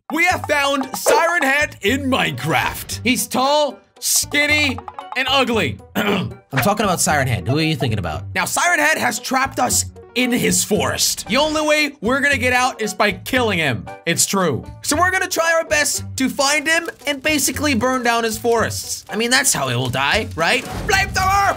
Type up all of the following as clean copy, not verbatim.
We have found Siren Head in Minecraft. He's tall, skinny, and ugly. I'm talking about Siren Head. Who are you thinking about? Now, Siren Head has trapped us in his forest. The only way we're gonna get out is by killing him. It's true. So we're gonna try our best to find him and basically burn down his forests. I mean, that's how he will die, right? Flamethrower!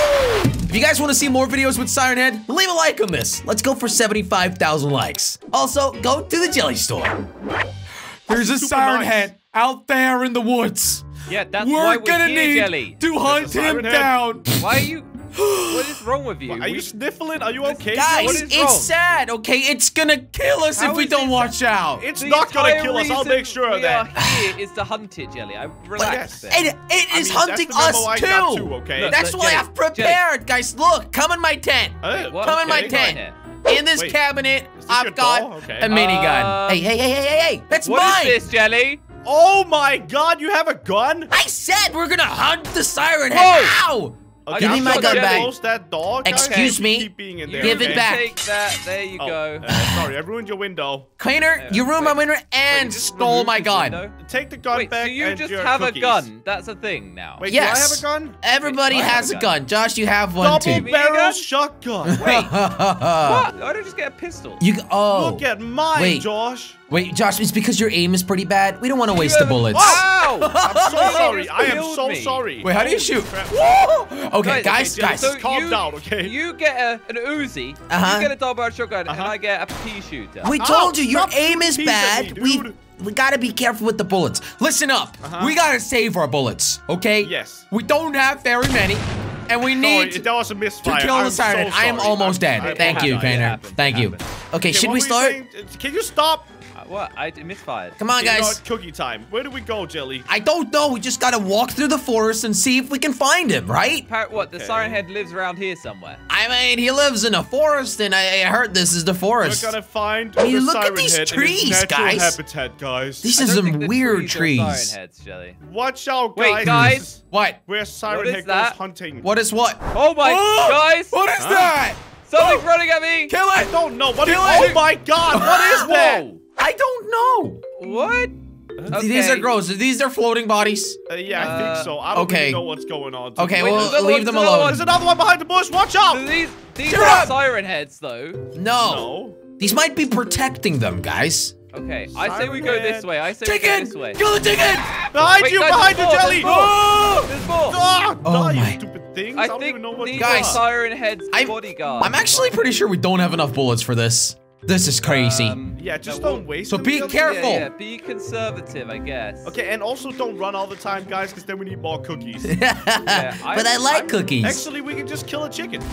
If you guys wanna see more videos with Siren Head, leave a like on this. Let's go for 75,000 likes. Also, go to the jelly store. There's a Siren Head out there in the woods. Yeah, that's why we're gonna here, need Jelly. to hunt him down. Why are you... What is wrong with you? Are you sniffling? Are you okay? Guys, what is it's wrong? sad, okay? It's gonna kill us if we don't watch out. It's not gonna kill us. I'll make sure of that. Here is to hunt it, Jelly. Relax. And it is hunting us too. Okay. That's what I've prepared, guys. Look, come in my tent. Come in my tent. In this cabinet, I've got a minigun. Hey, that's mine. What is this, Jelly? Oh my God, you have a gun? I said we're gonna hunt the Siren Head. Ow! Okay, Give me my gun back. Close that door, guys. Excuse me. Keep being in there, Give it back. Take that. There you go. Sorry, I ruined your window. Cleaner, you ruined my window and stole my gun. Take the gun back. So you and just your have cookies. a gun? That's a thing now. Wait, Yes. do I have a gun? Everybody has a gun. Josh, you have one too. Double barrel shotgun. Wait. What? Why don't you just get a pistol? Look at mine, Wait. Josh. Wait, Josh, it's because your aim is pretty bad. We don't want to waste the bullets. Ow! I'm so sorry. I am killed so me. sorry. Wait, how do you shoot? Whoa! Okay, guys. So calm down, okay? You get an Uzi, you get a double-barrel shotgun, and I get a pea shooter. We told you, your stop aim is shooting bad. at me, dude. We gotta be careful with the bullets. Listen up. We gotta save our bullets, okay? Yes. We don't have very many, and we need that was a misfire. to kill the I'm siren. so I am sorry. almost dead. Thank you, Crainer. Thank you. Okay, should we start? Can you stop? What? I misfired. Come on, guys. Cookie time. Where do we go, Jelly? I don't know. We just gotta walk through the forest and see if we can find him, right? What? The Siren Head lives around here somewhere. I mean, he lives in a forest, and I heard this is the forest. We're gonna find Hey, the look at Siren these Head trees, in its natural guys. habitat, guys. These I are don't some think the weird trees are trees. Siren Heads, Jelly. Watch out, guys. Wait, guys. What? Where Siren What is Head that? goes hunting. What is what? Oh my, guys! What is that? Something's running at me! Kill I it! don't know. What Kill is, it! oh my God! What is that? Whoa! I don't know. What? These are Okay. gross. These are floating bodies. Yeah, I think so. I don't okay. really know what's going on. Okay, Wait, well, there's another leave one, them there's another alone. There's another one behind the bush. Watch out! These Shut are up! Siren Heads, though. No. These might be protecting them, guys. Okay, I say we go this way. I say we go Chicken! this way. Kill the chicken! Behind Wait, you! guys, Behind you, there's more, Jelly! there's more. There's more. Ah, Oh die, my. you stupid things! I don't think even know what these to are Guys, Siren Head's bodyguards. I'm actually pretty sure we don't have enough bullets for this. This is crazy. Yeah, just don't waste So them, be Jelly. careful. Yeah, be conservative, I guess. Okay, and also don't run all the time, guys, because then we need more cookies. Yeah, But I like cookies. Actually, we can just kill a chicken.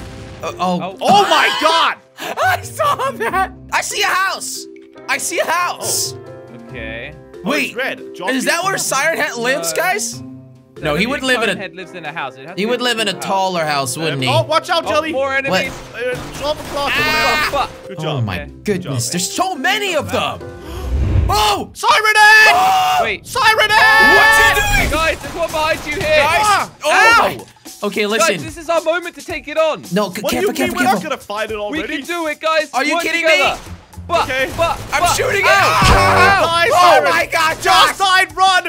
Oh Oh my God! I saw that! I see a house! I see a house! Okay. Wait, it's red. Josh, is that where Siren Head lives, guys? No, he would live in Head lives in a house. He would live in a taller house, wouldn't he? Oh, watch out, Jelly! More enemies. 12 o'clock. Fuck. Good Oh job. my Okay. goodness, there's so many of them! Oh! Siren Head! Oh! Wait. Siren Head! What's he doing? Guys, there's one behind you here. Guys! Oh Ow! my! Okay, listen. Guys, this is our moment to take it on. No, What do you careful, mean careful, we're not careful. gonna fight it We already? can do it, guys. Are you Work kidding together. me? Okay. I'm shooting it! Die, Oh Siren. my God, Josh Josh! died, run!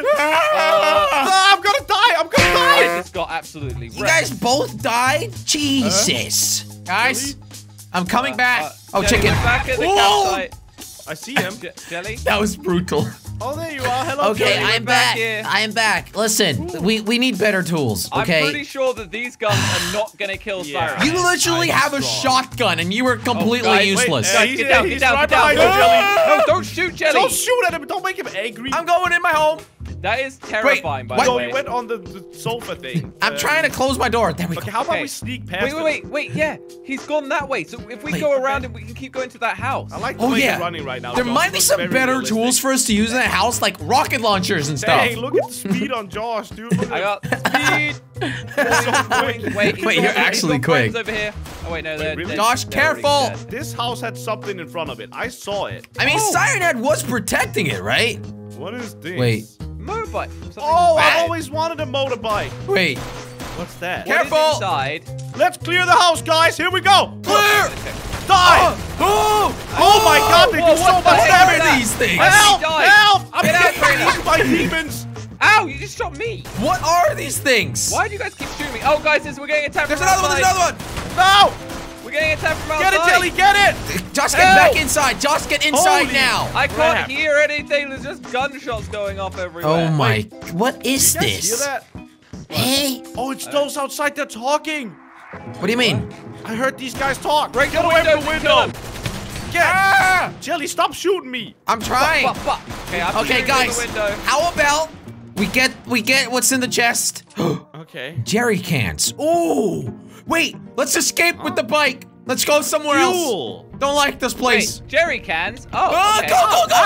I'm gonna die! I'm gonna I die! just got absolutely You wrecked. guys both died? Jesus. Guys, I'm coming back. Oh, Jelly, chicken. we're back at the Whoa! campsite. I see him. Jelly? That was brutal. Oh, there you are. Hello, Okay, Jelly. I'm back back. here. I am back. Listen, we need better tools, okay? I'm pretty sure that these guns are not gonna kill Yeah. Siren. You literally I'm have a strong. shotgun and you were completely guys, wait, useless. guys, he's get down, he's get down, right get down. behind you, Jelly. No, don't shoot Jelly. Don't shoot at him. Don't make him angry. I'm going in my home. That is terrifying, by what? the No, way. he went on the sofa thing. I'm trying to close my door. There we go. Okay, how about Okay. we sneak past Wait, yeah. He's gone that way. So if we Wait. go around and we can keep going to that house. I like the Oh way yeah. you're running right now. There Josh. might It be looks some very better realistic. tools for us to use in that house, like rocket launchers and stuff. Hey, look at the speed on Josh, dude. Look I at got speed. quick. Wait, he's Wait, got- you're actually he's got friends quick. over here. Oh wait, no, they're really? Josh, they're already careful. dead. This house had something in front of it. I saw it. I mean, Oh. Siren Head was protecting it, right? What is this? Wait. Motorbike. Something Oh, I bad. always wanted a motorbike. Wait. What's that? What is Careful. inside? Let's clear the house, guys. Here we go. Clear! Die! Oh! Oh my God, they do Whoa, so what much the heck damage. is that? These things. I Help! died. Help! demons. Ow, you just shot me. What are these things? Why do you guys keep shooting me? Oh, guys, we're getting attacked There's from another one. There's outside. another one. No. We're getting attacked from Get outside. it, Jelly. Get it. Josh, get back inside. Josh, get inside Holy now. I can't crap. hear anything. There's just gunshots going off everywhere. Oh my! What is You guys hear this? that? Hey, Oh, it's those outside. They're talking. what do you mean? I heard these guys talk. Break Get the away window, from the kill window. Get. Jelly, stop shooting me. I'm trying. Okay, I'm Okay, shooting guys. through the window. How about we get what's in the chest? Okay. Jerry cans. Ooh. Wait. Let's escape with the bike. Let's go somewhere else. Fuel. Don't like this place. Wait, jerry cans? Oh, Ah, okay. go, go, go,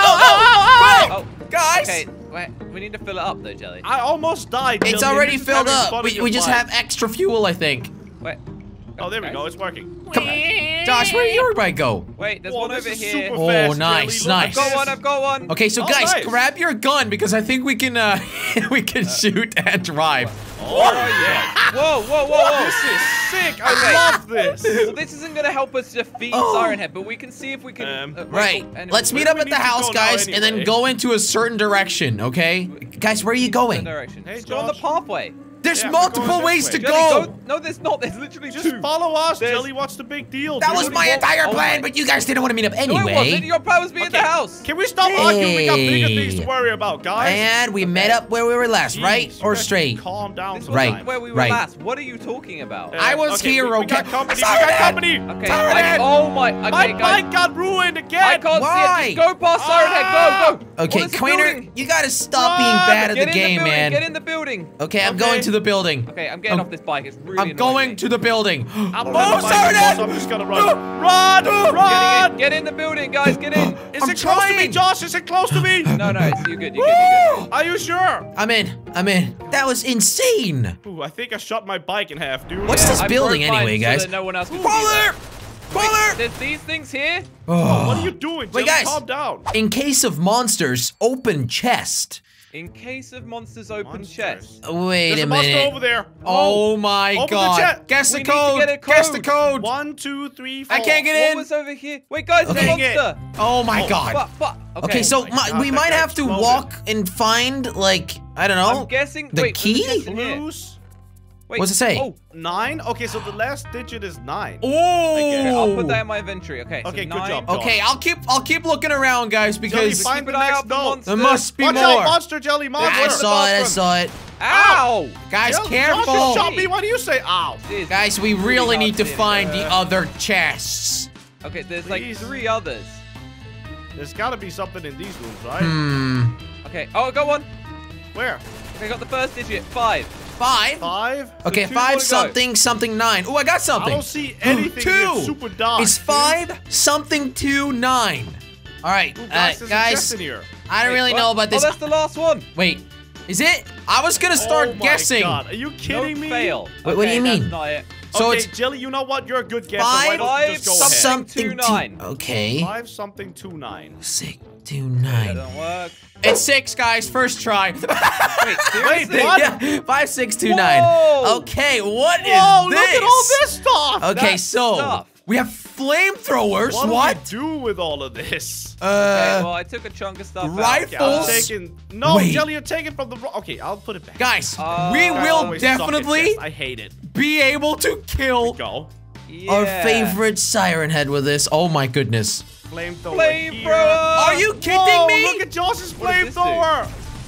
go, go, Oh, go. Guys. okay, wait, we need to fill it up though, Jelly. I almost died. It's Jelly. already This is filled having up. fun We with just your have bike. extra fuel, I think. Wait. Oh, there we go. It's working. Come Josh, where did your bike go? Wait, there's Whoa, one this over is here. super Oh, fast, nice, Jelly. Look at nice. this. I've got one. Okay, so Oh, guys, nice. grab your gun because I think we can we can shoot and drive. Oh, yeah. Whoa, whoa, whoa, whoa. This is sick. I Okay. love this. Well, this isn't gonna help us defeat Oh. Siren Head, but we can see if we can. Wait, Right. Let's meet Where up do at we the need to house, go now guys, and then anyway? go into a certain direction, okay? Guys, where are you going? Direction. Hey, Just go on the Josh. pathway. There's Yeah, we're multiple going this ways way. to Jelly, go. No, there's not. There's literally Just two. follow us, There's- Jelly. What's the big deal? That dude? was my entire plan, but you guys didn't want to meet up No, it anyway. wasn't. Your plan was be at the Okay. house. Can we stop arguing? We got bigger things Hey. to worry about, guys. And we met up where we were last, Jeez, right? you Or guys straight? Calm down. This Right. wasn't where we were right. last. What are you talking about? I was okay, here, we got okay? company. We Siren got Head! company. Okay. Siren Head! Oh my. Okay, My guys. bike got ruined again. I can't Why? see it. Just go past Siren Head. Go, go. Okay, What is the Quainer, building? you gotta stop being Run! bad at Get the in game, the building. man. Get in the building. Okay, I'm Okay. going to the building. Okay, I'm getting off this bike. It's really I'm annoying going me. to the building. I don't Oh, have a bike Siren anymore, Head! so I'm just gonna run. Run! Run! Get in the building, guys. Get in. Is I'm it close to me, trying. Josh? Is it close to me? No, you're good. You're good. Are you sure? I'm in. That was insane. Ooh, I think I shot my bike in half, dude. What's this I building broke mine anyway, so guys? that no one else can see Crawler! that. Crawler! There's these things here. What are Oh. you doing? Wait, Jelly? guys. Calm down. In case of monsters, open chest. In case of monsters open Monsters. chest. Wait There's a a monster minute. over there. Oh my Open the god. chest. Guess the We need to code. get a Guess the code. code. 1, 2, 3, 4. I can't get What in. was over here? Wait, guys, it's a Dang it. monster. Oh my Oh, god. Fuck. Okay, so my God, we that might guy have to exploded. walk and find, like, I don't know. I'm guessing. the wait, key? there's a chest in here. Blues. Wait, What's it say? Oh, 9? Okay, so the last digit is 9. Oh. I'll put that in my inventory. Okay. So Okay, good 9. job. Okay, I'll keep looking around, guys, Jelly, because find Keep the an eye next out for note. monsters. there must be Watch more. out, monster, Jelly, monster. I saw it. I saw it. Ow! Guys, Josh careful. just shot me. Why do you say ow? Jeez, Guys, we it's really hard need to see. find the other chests. Okay, there's Please. like 3 others. There's gotta be something in these rooms, right? Hmm. Okay. Oh, I got one. Where? Okay, I got the first digit. 5. 5? 5? Okay, two 5 more to go. something something 9. Oh, I got I something. don't see anything. 2. It's super dark. It's 5 something 2 9. All right, Ooh, guys, there's a chest guys. in here. I don't really Wait, know what? about this. Oh, that's the last one. Wait, is it? I was gonna start Oh my guessing. God. Are you kidding no me? fail. Wait, what do you Okay, mean? That's not it. So okay, it's Jelly, you know what? You're a good guesser. 5 Why don't you just go ahead? something 2 9. Okay. 5 something 2 9. 6 2 That 9. don't work. It's 6, guys. First try. Wait, seriously? what? Yeah, 5 6 2 9. Whoa. Okay, what is Whoa, this? look at all this stuff. Okay, That so stuff. we have flamethrowers. What do we do with all of this? Okay, well, I took a chunk of stuff rifles. Okay, I'm out. taking. No, Wait. Jelly, you're taking from the. Okay, I'll put it back. Guys, Oh. we Guys will Always suck at definitely chess. I hate it. be able to kill Go. our Yeah. favorite Siren Head with this. Oh my goodness. Flamethrower. Flamethrower. here. Are you kidding Whoa, me? Look at Josh's What does this do? flamethrower.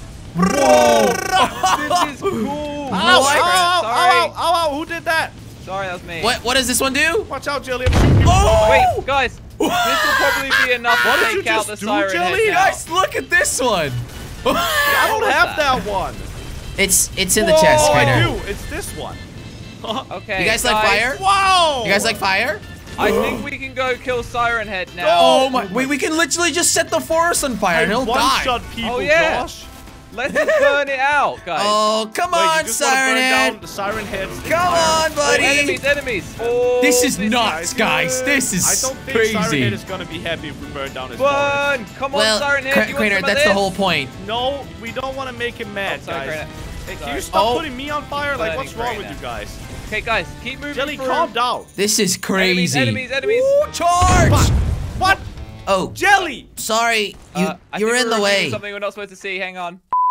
Whoa. This is cool. Ow, What? ow, Sorry. ow, ow, ow, who did that? Sorry, that was me. What does this one do? Watch out, Jelly. I'm shooting you. Oh! Wait, guys. This will probably be enough What to did you take out just the do, Siren Jelly? Head now. Guys, look at this one. I don't What have was that one. It's in the chest, Oh, I Quainer. do. It's this one. Okay. You guys like fire? Wow. You guys like fire? I think we can go kill Siren Head now. Oh my! Wait, we can literally just set the forest on fire and he'll die. one-shot people, Oh, yeah. Josh. Let's just burn it out, guys. Oh, come Wait, you on, just wanna Siren burn Head! down the Siren Heads. Come on, Oh, buddy! enemies. Oh, This is nuts, good. guys. This is I don't think Siren Head crazy. is gonna be happy if we burn down his forest. Burn! Come on, Well, Siren Head. You want Quainer, some of that's the this? whole point. No, we don't want to make him mad, Oh, sorry, guys. Quainer. Hey, can Sorry. you stop Oh. putting me on fire? Like, Burning what's wrong with Quainer. you guys? Okay, guys, keep moving Jelly, through. calm down. This is crazy. Enemies. Ooh, charge! What? Oh, Jelly! sorry. I You were think in the we're revealing way. Something we're not supposed to see. Hang on.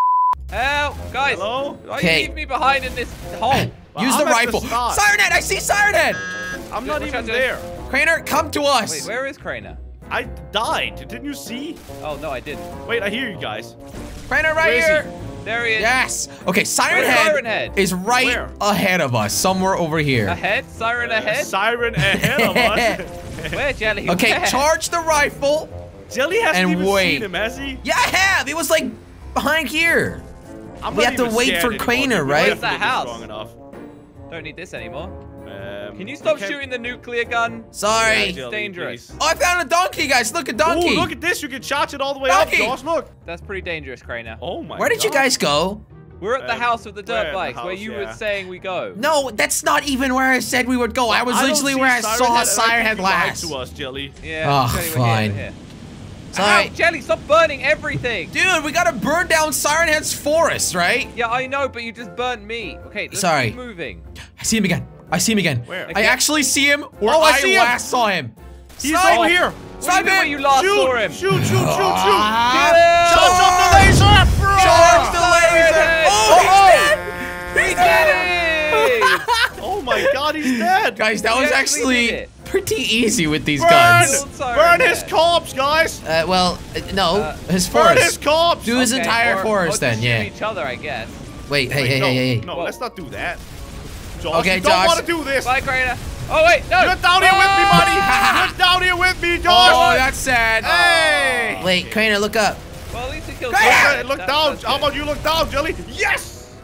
Help, guys. Hello? Why you leave me behind in this hole? Use the rifle. Siren Head, I see Siren Head. I'm not even there. Crainer, come to us. Wait, where is Crainer? I died. Didn't you see? Oh, no, I didn't. Wait, I hear you guys. Crainer right here. There he is. Yes. Okay, Siren Head is right ahead of us, somewhere over here. Ahead? Siren ahead? Siren ahead of us. Where, Jelly? Okay, Where? charge the rifle. Jelly hasn't even seen him, has he? Yeah, I have. It was like behind here. We have to wait for Crainer, right? Where's that house? Don't need this anymore. Can you stop shooting the nuclear gun? Sorry. It's dangerous. Oh, I found a donkey, guys. Look, a donkey. Oh, look at this. You can charge it all the way up, Josh. Look. That's pretty dangerous, Crainer. Oh, my God. Where did you guys go? We're at the house with the dirt bikes, where you were saying we go. No, that's not even where I said we would go. I was literally where I saw Siren Head last. To us, Jelly. Yeah. Oh, Jelly, fine. We're here. Sorry. Ow, Jelly, stop burning everything. Dude, we gotta burn down Siren Head's forest, right? Yeah, I know, but you just burnt me. Okay, let's keep moving. I see him again. I see him again. Where? I actually see him where I see last saw him. He's over here. Snipe him. Where you last saw him. Shoot. Kill him. Charge up the laser. Charge the laser. Oh, he's dead. He's dead. Oh my God, he's dead. Guys, that was actually pretty easy with these burn! guns. Burn his corpse, guys. No, his forest. Burn his corpse. Do his entire forest then, yeah. Each other, I guess. Wait, hey. No, let's not do that. Josh, okay, you don't want to do this. Bye, Crainer. Oh, wait, no. You're down here with me, buddy. You're down here with me, Josh. Oh, that's sad. Hey. Wait, Crainer, look up. Well, at least he killed Look down. How about you look down, Jelly? Yes.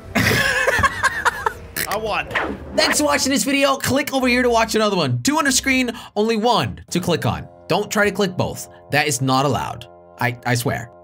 I won. Thanks for watching this video. Click over here to watch another one. 2 on the screen, only 1 to click on. Don't try to click both. That is not allowed. I swear.